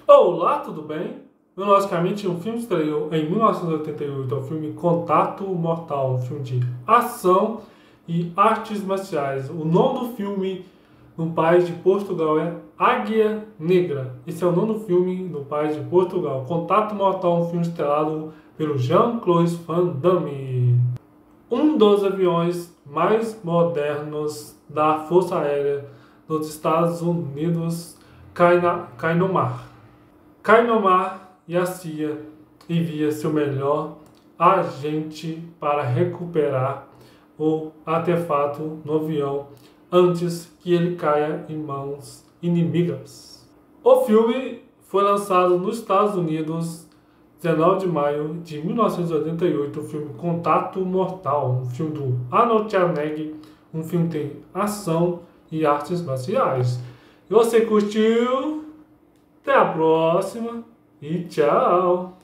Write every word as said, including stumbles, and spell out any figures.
Olá, tudo bem? Cronologicamente, um filme estreou em mil novecentos e oitenta e oito, é o filme Contato Mortal, um filme de ação e artes marciais. O nome do filme no país de Portugal é Águia Negra. Esse é o nome do filme no país de Portugal. Contato Mortal, um filme estrelado pelo Jean-Claude Van Damme. Um dos aviões mais modernos da Força Aérea dos Estados Unidos cai, na, cai no mar. Cai no mar e a C I A envia seu melhor agente para recuperar o artefato no avião antes que ele caia em mãos inimigas. O filme foi lançado nos Estados Unidos dezenove de maio de mil novecentos e oitenta e oito, o filme Contato Mortal, um filme do Arnold Schwarzenegger, um filme que tem ação e artes marciais. E você curtiu? Até a próxima e tchau!